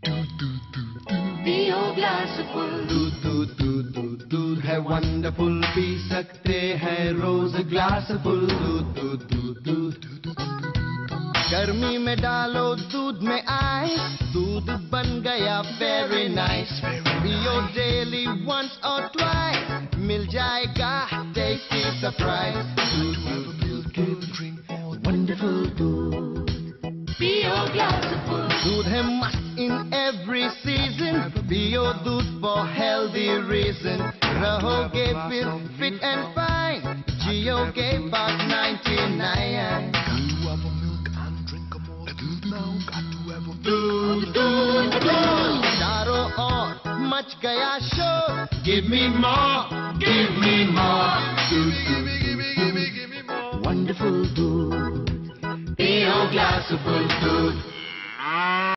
पियो glass full दूध दूध दूध दूध दूध है वंडरफुल, पी सकते हैं रोज ग्लास फुल। दूध दूध दूध दूध गर्मी में डालो दूध में आइस, दूध बन गया वेरी नाइस। पियो डेली वंस और ट्वाइस, मिल जाएगा टेस्टी सरप्राइज। वंडरफुल दूध, पियो ग्लास फुल दूध है मस्त इन एवरी सीजन, पियो दूध फॉर हेल्दी रीजन। रहोगे फिट एंड फाइन, जियोगे पास 99। दूध दूध दूध चारों ओर मच गया शोर, give me more, give me more. Wonderful दूध, पियो ग्लास फुल दूध।